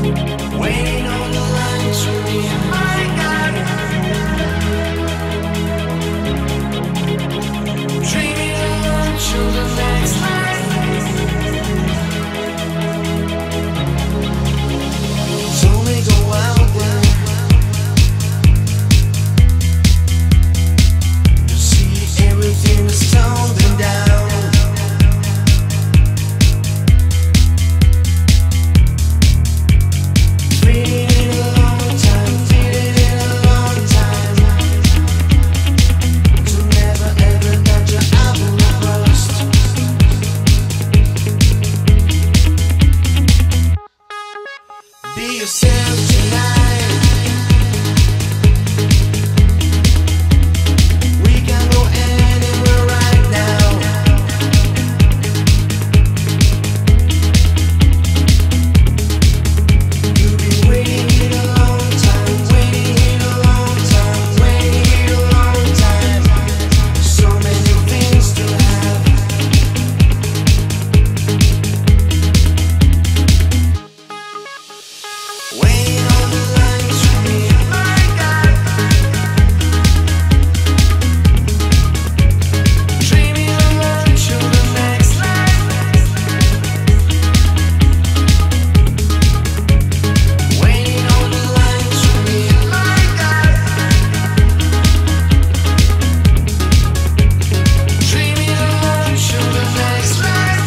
Waiting on the line to me, my God. Dreaming on to the next life. So we go out there. You see everything is tumbling down. Be yourself tonight. We can go anywhere right now. You've been waiting here a long time, waiting here a long time, waiting here a long time. So many things to have. Waiting on the line to me, my God. Dreaming alone to the next life. Waiting on the line to me, my God. Dreaming alone to the next life.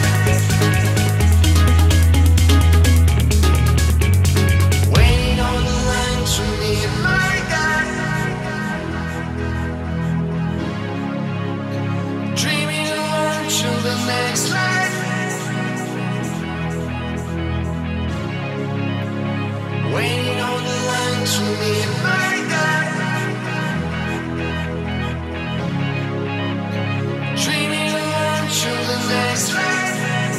Waiting on the line to me, my God. Dreaming alone to the next life. Waiting on the line to me, my God. Dreaming alone to the next life.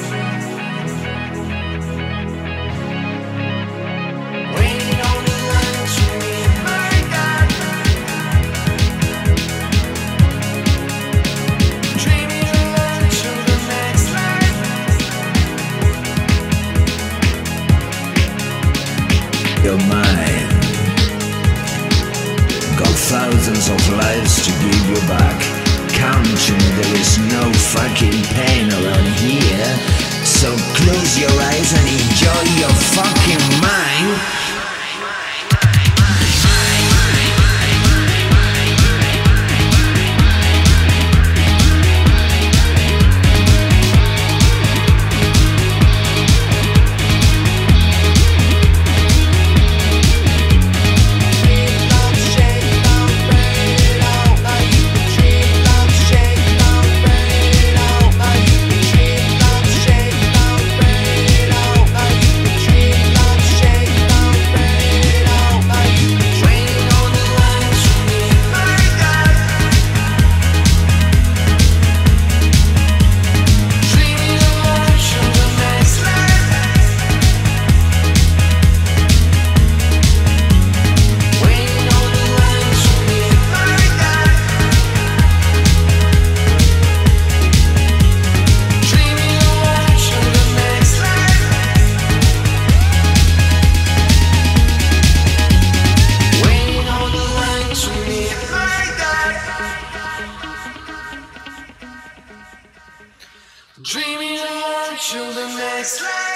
Waiting on the line to me, my God. Dreaming alone to the next life. Your mind got thousands of lives to give you back. Counting, there is no fucking pain around here. So close your eyes and enjoy your fucking mind. Dreaming on to the next life.